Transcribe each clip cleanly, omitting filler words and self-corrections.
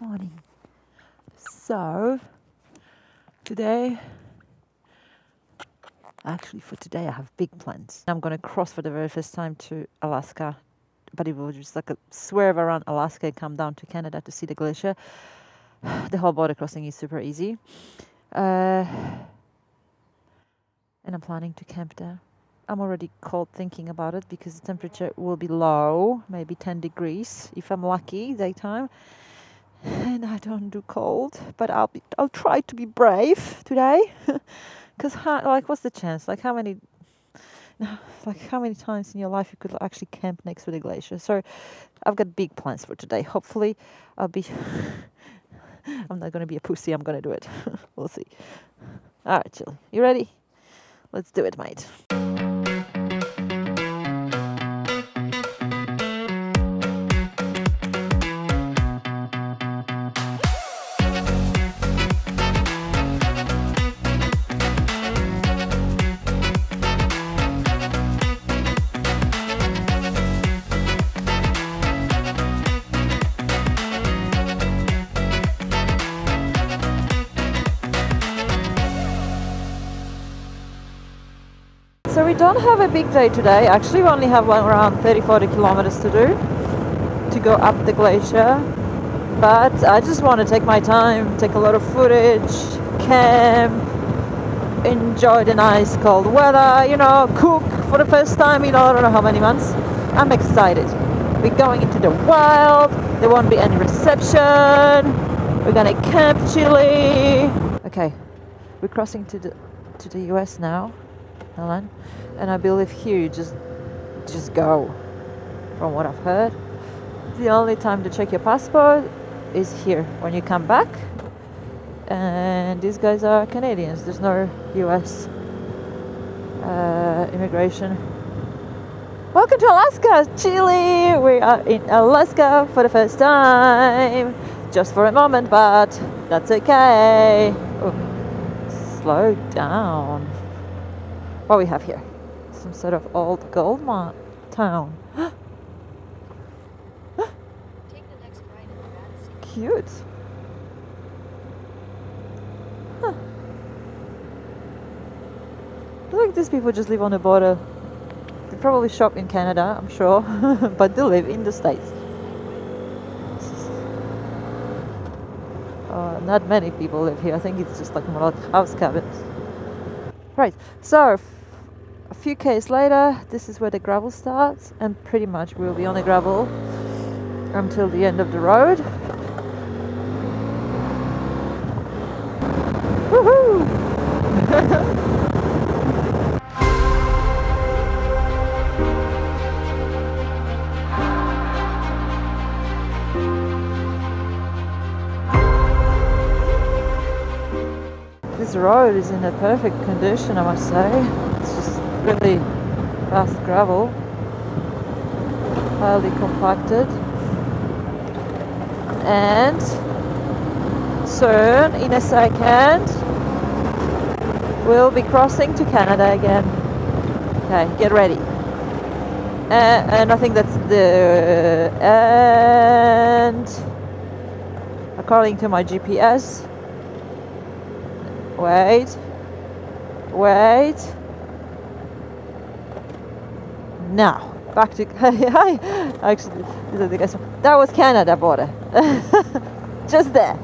Morning. So today, actually for today I have big plans. I'm gonna cross for the very first time to Alaska, but it will just like a swerve around Alaska and come down to Canada to see the glacier. The whole border crossing is super easy. And I'm planning to camp there. I'm already cold thinking about it because the temperature will be low, maybe 10 degrees if I'm lucky daytime. And I don't do cold, but I'll try to be brave today. Because like, what's the chance? Like how many times in your life you could actually camp next to the glacier? So I've got big plans for today. Hopefully I'm not going to be a pussy. I'm going to do it. We'll see. All right, Chili, you ready? Let's do it, mate. So we don't have a big day today. Actually, we only have around 30-40 kilometers to do to go up the glacier. But I just want to take my time, take a lot of footage, camp, enjoy the nice cold weather, you know, cook for the first time in I don't know how many months. I'm excited. We're going into the wild. There won't be any reception. We're gonna camp chilly. Okay, we're crossing to the US now. Helen, and I believe here you just go. From what I've heard, the only time to check your passport is here when you come back, and these guys are Canadians. There's no US immigration. Welcome to Alaska, Chile. We are in Alaska for the first time, just for a moment, but that's okay. Oh, slow down. What we have here? Some sort of old gold town. Take the next right at the Cute. Huh. Look like these people just live on the border. They probably shop in Canada, I'm sure, but they live in the States. Not many people live here. I think it's just like more like house cabins. Right, so a few k's later, this is where the gravel starts, and pretty much we'll be on the gravel until the end of the road. Woohoo! This road is in a perfect condition, I must say. It's just really fast gravel, highly compacted, and soon, in a second, we'll be crossing to Canada again. Okay, get ready. And I think that's the end, according to my GPS. Wait. Now, back to hi. Actually, that was Canada border. Just there.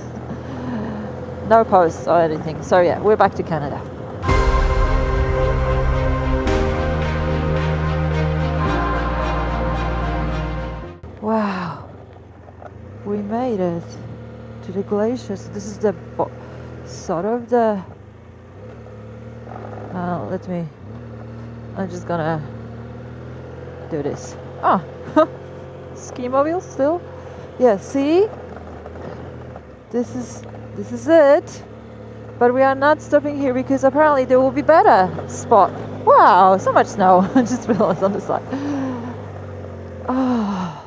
No posts or anything. So yeah, we're back to Canada. Wow, we made it to the glaciers. This is the sort of the I'm just gonna do this. Oh, ski mobile still. Yeah, see, this is it, but we are not stopping here because apparently there will be better spot. Wow, so much snow. I just realized on the side. Oh,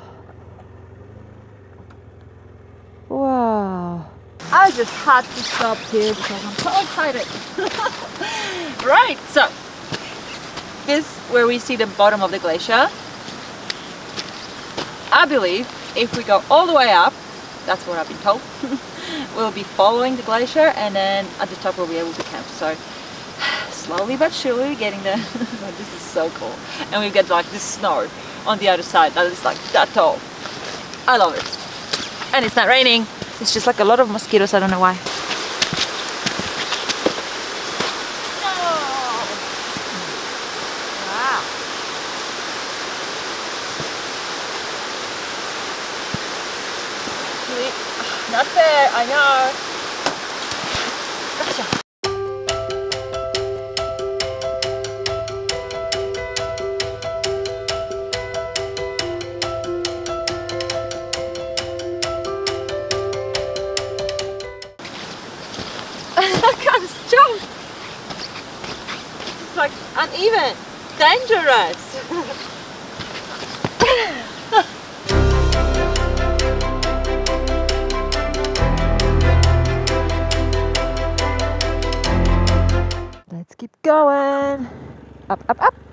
wow. I just had to stop here because I'm so excited. Right, so this is where we see the bottom of the glacier. I believe if we go all the way up, That's what I've been told. We'll be following the glacier, and then at the top we'll be able to camp. So slowly but surely getting there. This is so cool. And we've got like this snow on the other side that is like that tall. I love it. And it's not raining. It's just like a lot of mosquitoes. I don't know why. Not fair, I know. Gotcha. I can't jump. It's like uneven, dangerous. Let's keep going. Up, up, up.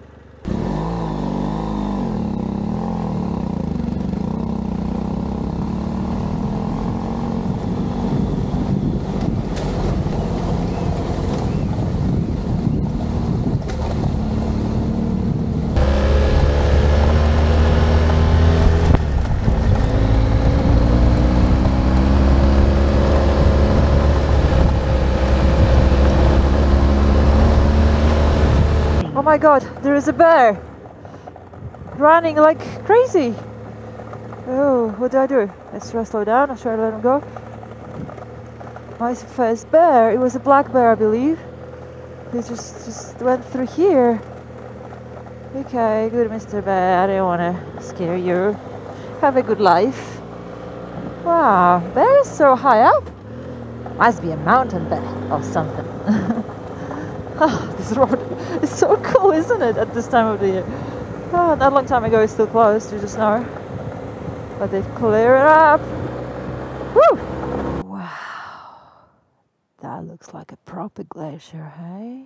Oh my god, there is a bear running like crazy. Oh, what do I do? Let's try to slow down. Let's try to let him go. My first bear, it was a black bear, I believe. He just went through here. Okay, good Mr. Bear, I don't want to scare you. Have a good life. Wow, bear is so high up. Must be a mountain bear or something. Oh, this road is so cool, isn't it, at this time of the year? Oh, not a long time ago it's still closed due to snow. But they've cleared it up. Woo! Wow. That looks like a proper glacier, hey?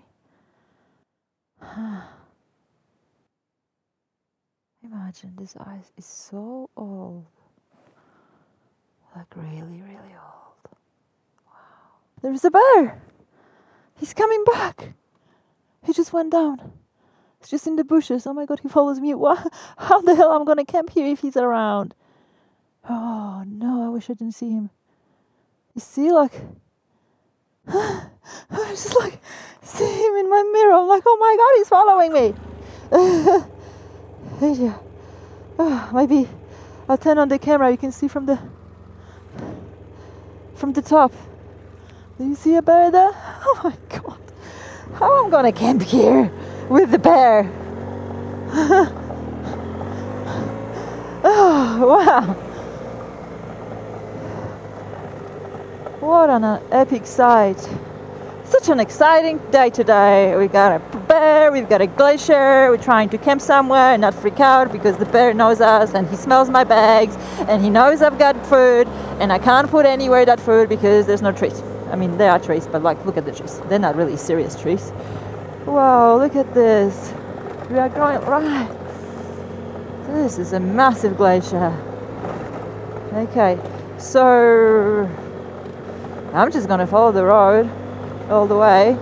Imagine this ice is so old. Like really, really old. Wow. There's a bear! He's coming back! He just went down. He's just in the bushes. Oh my god, he follows me. What? How the hell I'm gonna camp here if he's around? Oh no, I wish I didn't see him. You see, like... I just like see him in my mirror. I'm like, oh my god, he's following me. Yeah. Oh, maybe I'll turn on the camera. You can see from the top. Do you see a bear there? Oh my god. How I'm gonna camp here with the bear? Oh wow. What an epic sight. Such an exciting day today. We got a bear, we've got a glacier, we're trying to camp somewhere and not freak out because the bear knows us and he smells my bags and he knows I've got food and I can't put anywhere that food because there's no trees. I mean, there are trees, but like, look at the trees. They're not really serious trees. Wow, look at this. We are going right. This is a massive glacier. Okay, so I'm just gonna follow the road all the way.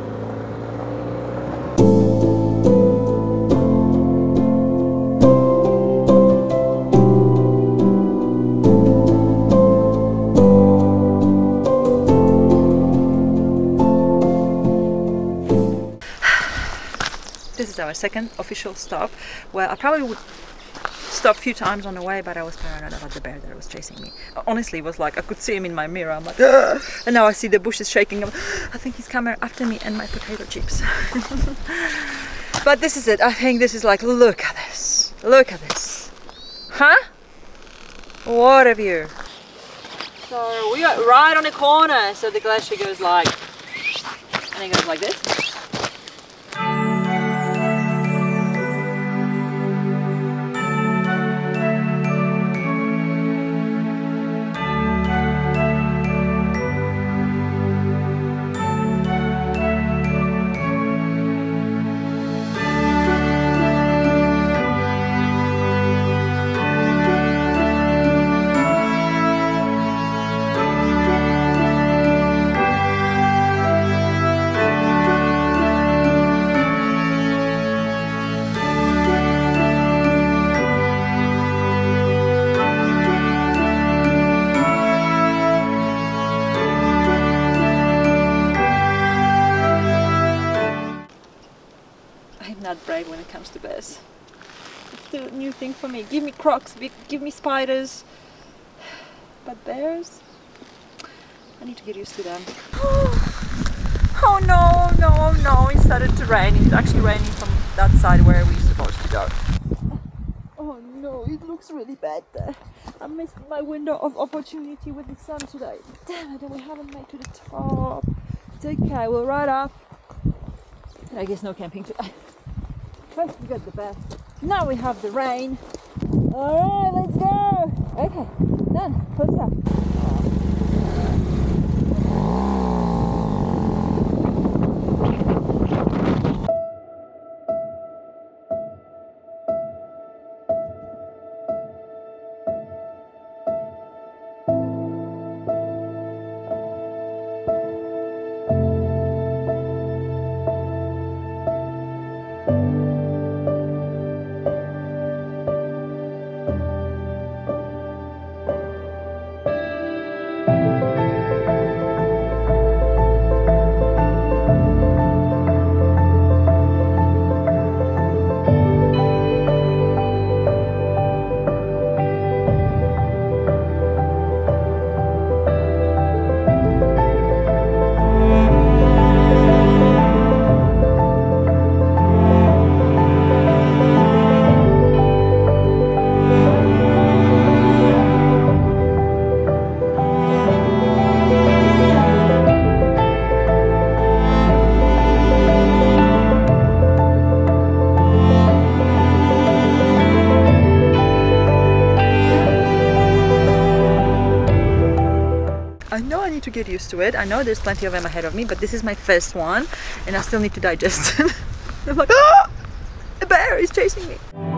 This is our second official stop, where I probably would stop a few times on the way, but I was paranoid about the bear that was chasing me. Honestly, it was like I could see him in my mirror. I'm like, ugh! And now I see the bushes shaking. I think he's coming after me and my potato chips. But this is it. I think this is like, look at this. Look at this. Huh? What a view. So we are right on the corner. So the glacier goes like, and it goes like this. guys. It's still a new thing for me. Give me crocs, give me spiders. But bears? I need to get used to them. Oh no, it started to rain. It's actually raining from that side where we're supposed to go. Oh no, it looks really bad there. I missed my window of opportunity with the sun today. Damn it, and we haven't made to the top. It's okay, we'll ride up. And I guess no camping today. First we got the best. Now we have the rain. Alright, let's go! Okay, done. Let's go. To get used to it. I know there's plenty of them ahead of me, but this is my first one and I still need to digest it. I'm like, ah! A bear is chasing me.